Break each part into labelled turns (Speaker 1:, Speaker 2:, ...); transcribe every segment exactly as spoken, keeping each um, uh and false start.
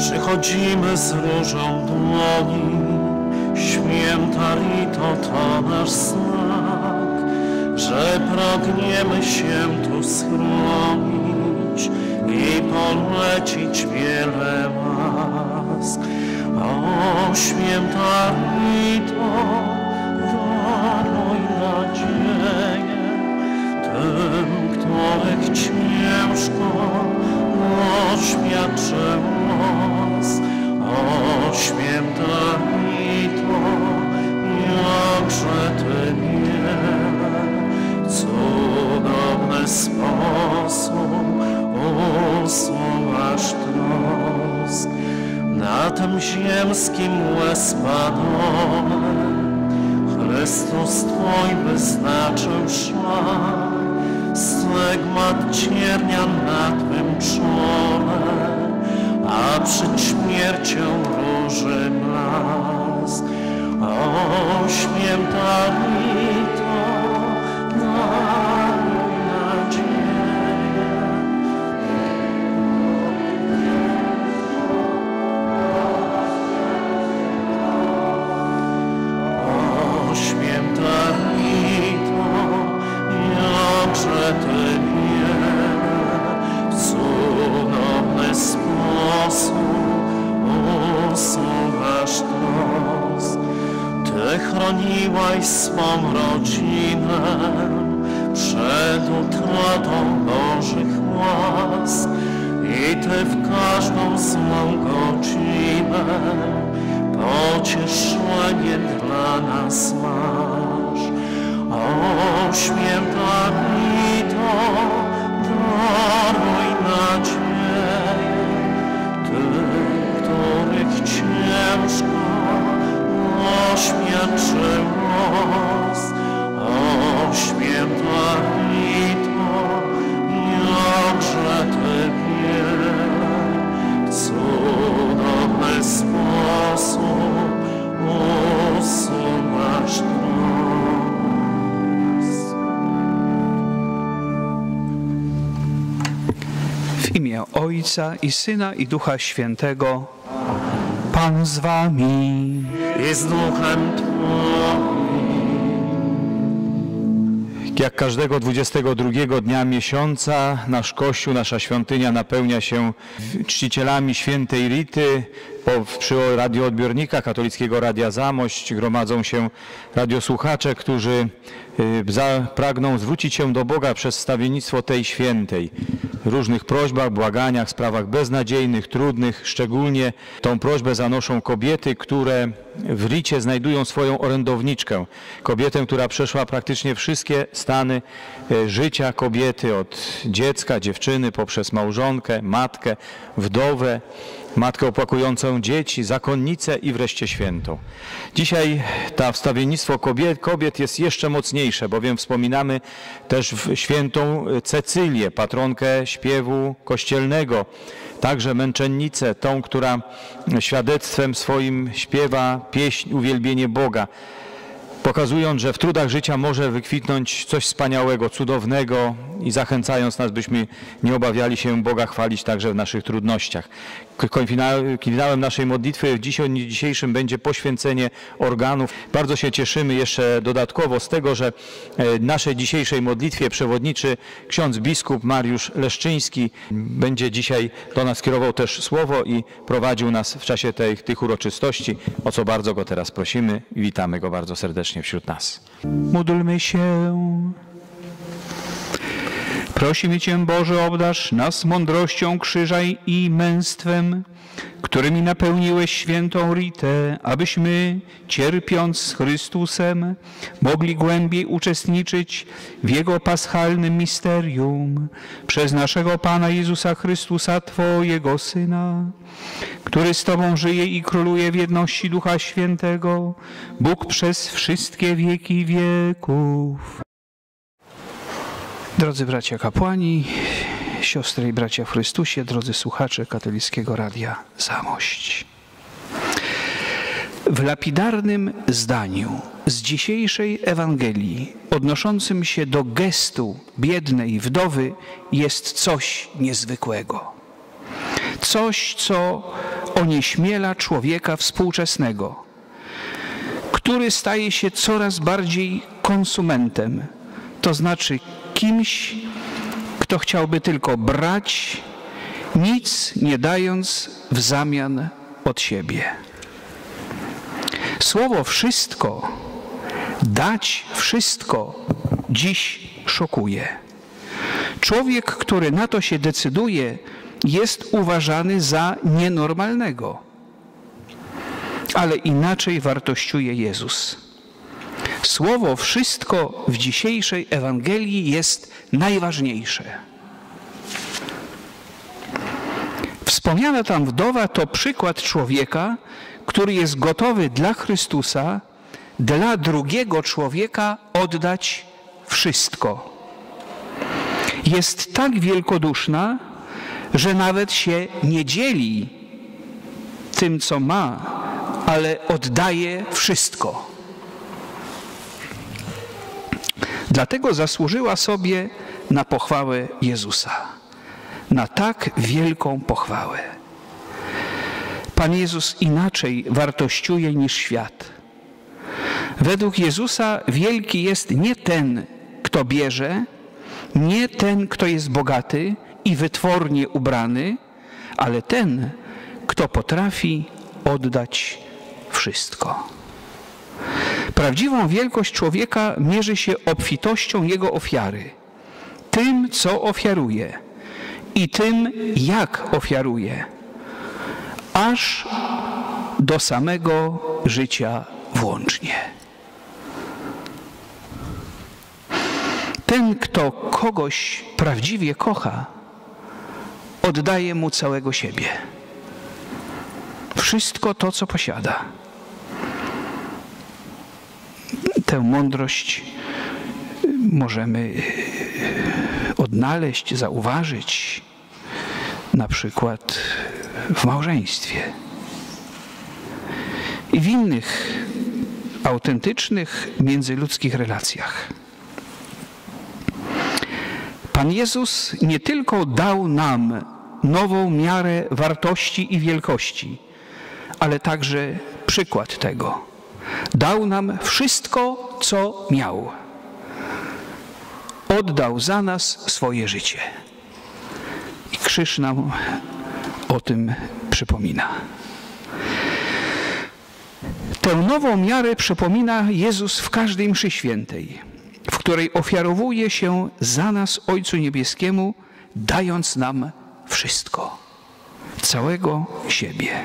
Speaker 1: Przychodzimy z różą dłoni, święta Rito to nasz znak, że pragniemy się tu schronić i polecić wiele łask. O święta Rito, daruj nadzieję tym, których ciężko oświadczy los. O święta Rito, jakże Ty wiele, cudowny sposób usuwasz trosk. Na tym ziemskim łez padone Chrystus Twój wyznaczył szlak, stygmat ciernia na Twym czole, a przed śmiercią róży blask. O święta Rito, daruj nadzieję. O święta Rito, jakże Ty wiele, cudowny sposób usuwasz trosk. Ty chroniłaś swą rodzinę przed utratą Bożych łask i Ty w każdą złą godzinę pocieszenie dla nas masz. O święta Rito, daruj nadzieję tych, których ciężko oświadczy los. O święta Rito, jakże Ty wiele, cudowny sposób usuwasz trosk.
Speaker 2: W imię Ojca i Syna i Ducha Świętego. Pan z Wami.
Speaker 1: I z duchem Twoim.
Speaker 3: Jak każdego dwudziestego drugiego dnia miesiąca nasz Kościół, nasza świątynia napełnia się czcicielami świętej Rity. Po, przy radioodbiornikach Katolickiego Radia Zamość gromadzą się radiosłuchacze, którzy y, za, pragną zwrócić się do Boga przez wstawiennictwo tej świętej. W różnych prośbach, błaganiach, sprawach beznadziejnych, trudnych. Szczególnie tą prośbę zanoszą kobiety, które w Ricie znajdują swoją orędowniczkę. Kobietę, która przeszła praktycznie wszystkie stany y, życia kobiety, od dziecka, dziewczyny, poprzez małżonkę, matkę, wdowę, matkę opłakującą dzieci, zakonnicę i wreszcie świętą. Dzisiaj to wstawiennictwo kobiet, kobiet jest jeszcze mocniejsze, bowiem wspominamy też świętą Cecylię, patronkę śpiewu kościelnego, także męczennicę, tą, która świadectwem swoim śpiewa pieśń, uwielbienie Boga, pokazując, że w trudach życia może wykwitnąć coś wspaniałego, cudownego i zachęcając nas, byśmy nie obawiali się Boga chwalić także w naszych trudnościach. Finałem naszej modlitwy w dniu dzisiejszym będzie poświęcenie organów. Bardzo się cieszymy jeszcze dodatkowo z tego, że w naszej dzisiejszej modlitwie przewodniczy ksiądz biskup Mariusz Leszczyński będzie dzisiaj do nas kierował też słowo i prowadził nas w czasie tej, tych uroczystości, o co bardzo go teraz prosimy i witamy go bardzo serdecznie wśród nas.
Speaker 2: Módlmy się. Prosimy Cię, Boże, obdarz nas mądrością krzyża i męstwem, którymi napełniłeś świętą Ritę, abyśmy, cierpiąc z Chrystusem, mogli głębiej uczestniczyć w Jego paschalnym misterium przez naszego Pana Jezusa Chrystusa, Twojego Syna, który z Tobą żyje i króluje w jedności Ducha Świętego, Bóg przez wszystkie wieki wieków. Drodzy bracia kapłani, siostry i bracia w Chrystusie, drodzy słuchacze Katolickiego Radia Zamość. W lapidarnym zdaniu z dzisiejszej Ewangelii odnoszącym się do gestu biednej wdowy jest coś niezwykłego. Coś, co onieśmiela człowieka współczesnego, który staje się coraz bardziej konsumentem, to znaczy kimś, kto chciałby tylko brać, nic nie dając w zamian od siebie. Słowo wszystko, dać wszystko, dziś szokuje. Człowiek, który na to się decyduje, jest uważany za nienormalnego. Ale inaczej wartościuje Jezus. Słowo wszystko w dzisiejszej Ewangelii jest najważniejsze. Wspomniana tam wdowa to przykład człowieka, który jest gotowy dla Chrystusa, dla drugiego człowieka oddać wszystko. Jest tak wielkoduszna, że nawet się nie dzieli tym, co ma, ale oddaje wszystko. Dlatego zasłużyła sobie na pochwałę Jezusa, na tak wielką pochwałę. Pan Jezus inaczej wartościuje niż świat. Według Jezusa wielki jest nie ten, kto bierze, nie ten, kto jest bogaty i wytwornie ubrany, ale ten, kto potrafi oddać wszystko. Prawdziwą wielkość człowieka mierzy się obfitością jego ofiary, tym, co ofiaruje i tym, jak ofiaruje, aż do samego życia włącznie. Ten, kto kogoś prawdziwie kocha, oddaje mu całego siebie. Wszystko to, co posiada. Tę mądrość możemy odnaleźć, zauważyć na przykład w małżeństwie i w innych autentycznych międzyludzkich relacjach. Pan Jezus nie tylko dał nam nową miarę wartości i wielkości, ale także przykład tego. Dał nam wszystko, co miał. Oddał za nas swoje życie. I krzyż nam o tym przypomina. Tę nową miarę przypomina Jezus w każdej mszy świętej, w której ofiarowuje się za nas Ojcu Niebieskiemu, dając nam wszystko, całego siebie.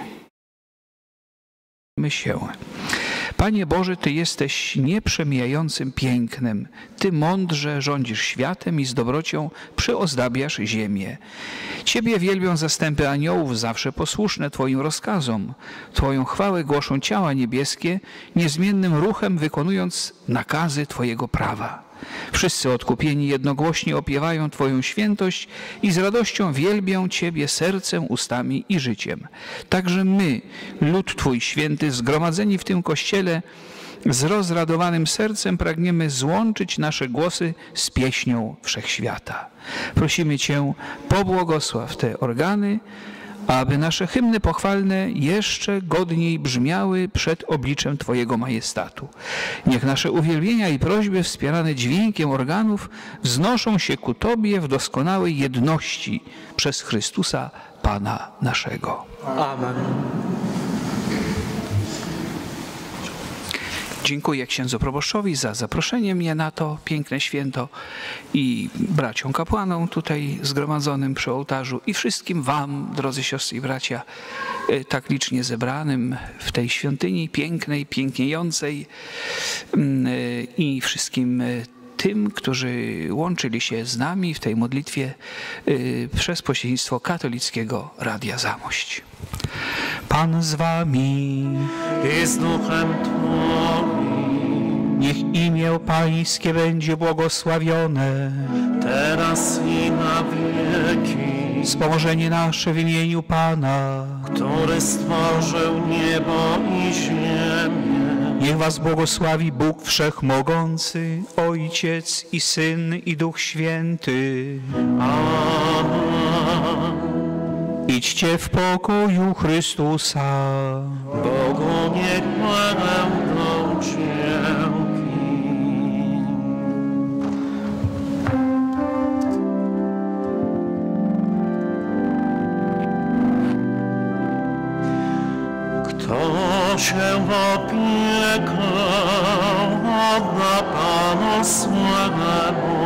Speaker 2: My się. Panie Boże, Ty jesteś nieprzemijającym pięknem. Ty mądrze rządzisz światem i z dobrocią przyozdabiasz ziemię. Ciebie wielbią zastępy aniołów, zawsze posłuszne Twoim rozkazom. Twoją chwałę głoszą ciała niebieskie, niezmiennym ruchem wykonując nakazy Twojego prawa. Wszyscy odkupieni jednogłośnie opiewają Twoją świętość i z radością wielbią Ciebie sercem, ustami i życiem. Także my, lud Twój święty, zgromadzeni w tym Kościele, z rozradowanym sercem pragniemy złączyć nasze głosy z pieśnią wszechświata. Prosimy Cię, pobłogosław te organy, aby nasze hymny pochwalne jeszcze godniej brzmiały przed obliczem Twojego majestatu. Niech nasze uwielbienia i prośby wspierane dźwiękiem organów wznoszą się ku Tobie w doskonałej jedności przez Chrystusa Pana naszego.
Speaker 4: Amen.
Speaker 2: Dziękuję księdzu proboszczowi za zaproszenie mnie na to piękne święto i braciom kapłanom tutaj zgromadzonym przy ołtarzu i wszystkim wam, drodzy siostry i bracia, tak licznie zebranym w tej świątyni pięknej, piękniejącej i wszystkim tym, którzy łączyli się z nami w tej modlitwie przez pośrednictwo Katolickiego Radia Zamość. Pan z wami
Speaker 1: i z duchem Twoim.
Speaker 2: Niech imię Pańskie będzie błogosławione.
Speaker 1: Teraz i na wieki.
Speaker 2: Wspomożenie nasze w imieniu Pana,
Speaker 1: który stworzył niebo i ziemię.
Speaker 2: Niech was błogosławi Bóg Wszechmogący, Ojciec i Syn i Duch Święty.
Speaker 1: Amen.
Speaker 2: Idźcie w pokoju Chrystusa.
Speaker 1: Bogu niech będą dzięki. Kto się opiekał na Panu swemu,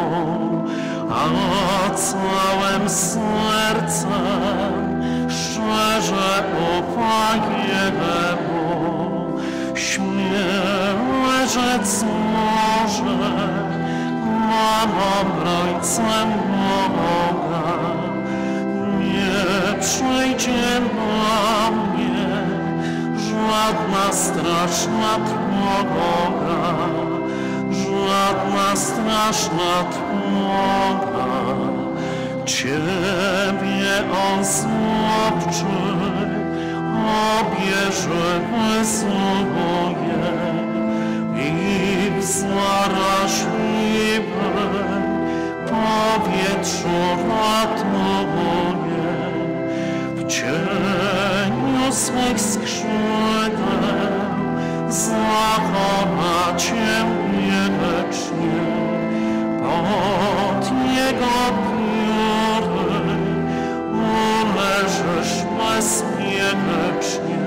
Speaker 1: a całym sercem szczerze ufa Jemu, śmiele rzec może, mam obrońcę Boga, nie przyjdzie na mnie żadna straszna trwoga, żadna straszna trwoga. Ciebie On złapczy, obierze wysłuje i w zaraźliwym powietrzu ratuje. W cieniu swych skrzydeł zachowa Cię wiecznie. Pod Jego pióry uleżysz bezpiecznie.